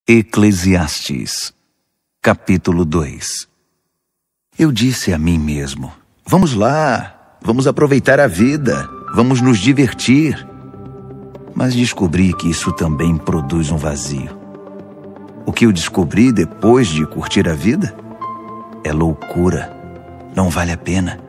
Eclesiastes, capítulo 2. Eu disse a mim mesmo: vamos lá, vamos aproveitar a vida, vamos nos divertir. Mas descobri que isso também produz um vazio. O que eu descobri depois de curtir a vida é loucura, não vale a pena.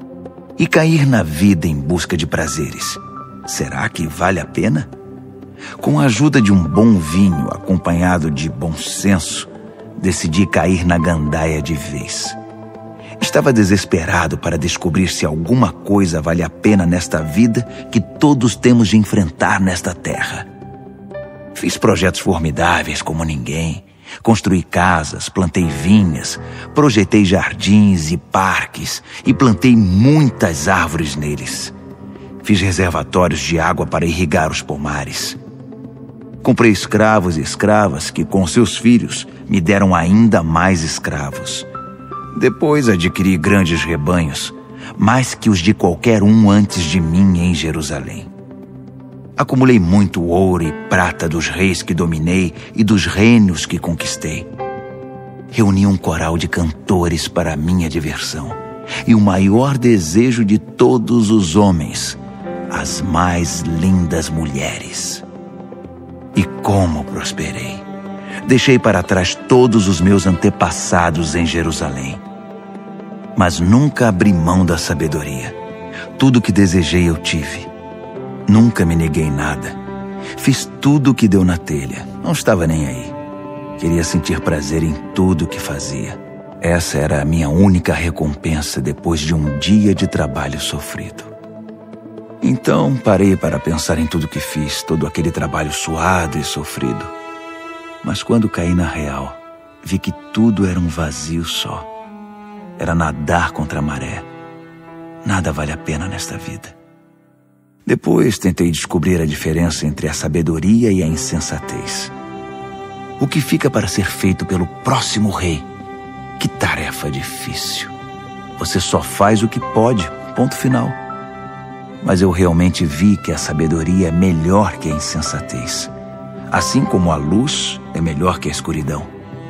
E cair na vida em busca de prazeres, será que vale a pena? Com a ajuda de um bom vinho acompanhado de bom senso, decidi cair na gandaia de vez. Estava desesperado para descobrir se alguma coisa vale a pena nesta vida que todos temos de enfrentar nesta terra. Fiz projetos formidáveis como ninguém. Construí casas, plantei vinhas, projetei jardins e parques e plantei muitas árvores neles. Fiz reservatórios de água para irrigar os pomares. Comprei escravos e escravas que, com seus filhos, me deram ainda mais escravos. Depois adquiri grandes rebanhos, mais que os de qualquer um antes de mim em Jerusalém. Acumulei muito ouro e prata dos reis que dominei e dos reinos que conquistei. Reuni um coral de cantores para minha diversão e o maior desejo de todos os homens, as mais lindas mulheres. E como prosperei! Deixei para trás todos os meus antepassados em Jerusalém. Mas nunca abri mão da sabedoria. Tudo o que desejei eu tive. Nunca me neguei nada. Fiz tudo o que deu na telha. Não estava nem aí. Queria sentir prazer em tudo o que fazia. Essa era a minha única recompensa depois de um dia de trabalho sofrido. Então parei para pensar em tudo que fiz, todo aquele trabalho suado e sofrido. Mas quando caí na real, vi que tudo era um vazio só. Era nadar contra a maré. Nada vale a pena nesta vida. Depois tentei descobrir a diferença entre a sabedoria e a insensatez. O que fica para ser feito pelo próximo rei? Que tarefa difícil. Você só faz o que pode, ponto final. Mas eu realmente vi que a sabedoria é melhor que a insensatez. Assim como a luz é melhor que a escuridão.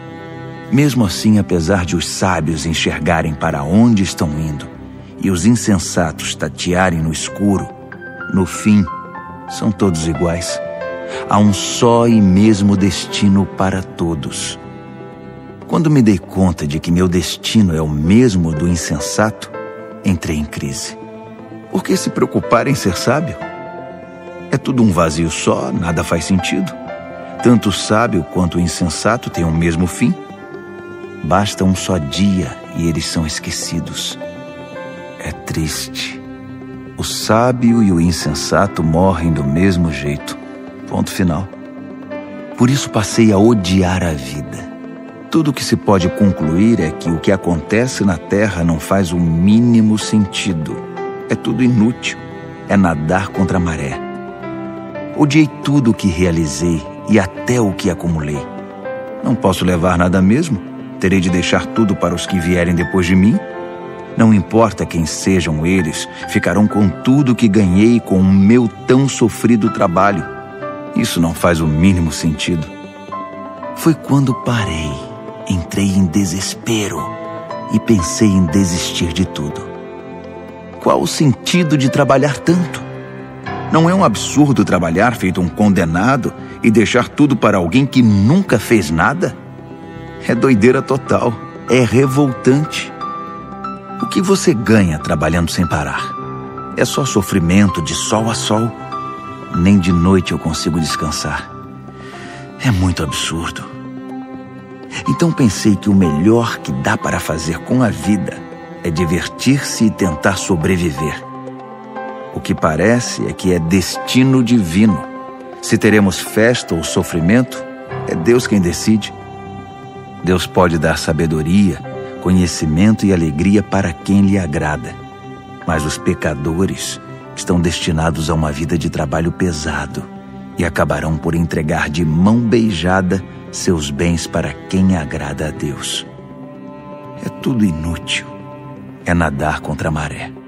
Mesmo assim, apesar de os sábios enxergarem para onde estão indo e os insensatos tatearem no escuro, no fim, são todos iguais. Há um só e mesmo destino para todos. Quando me dei conta de que meu destino é o mesmo do insensato, entrei em crise. Por que se preocupar em ser sábio? É tudo um vazio só, nada faz sentido. Tanto o sábio quanto o insensato têm o mesmo fim. Basta um só dia e eles são esquecidos. É triste. O sábio e o insensato morrem do mesmo jeito. Ponto final. Por isso passei a odiar a vida. Tudo o que se pode concluir é que o que acontece na terra não faz o mínimo sentido. É tudo inútil. É nadar contra a maré. Odiei tudo o que realizei e até o que acumulei. Não posso levar nada mesmo? Terei de deixar tudo para os que vierem depois de mim? Não importa quem sejam eles, ficarão com tudo que ganhei com o meu tão sofrido trabalho. Isso não faz o mínimo sentido. Foi quando parei, entrei em desespero e pensei em desistir de tudo. Qual o sentido de trabalhar tanto? Não é um absurdo trabalhar feito um condenado e deixar tudo para alguém que nunca fez nada? É doideira total, é revoltante. O que você ganha trabalhando sem parar? É só sofrimento de sol a sol. Nem de noite eu consigo descansar. É muito absurdo. Então pensei que o melhor que dá para fazer com a vida é divertir-se e tentar sobreviver. O que parece é que é destino divino. Se teremos festa ou sofrimento, é Deus quem decide. Deus pode dar sabedoria, conhecimento e alegria para quem lhe agrada. Mas os pecadores estão destinados a uma vida de trabalho pesado e acabarão por entregar de mão beijada seus bens para quem agrada a Deus. É tudo inútil. É nadar contra a maré.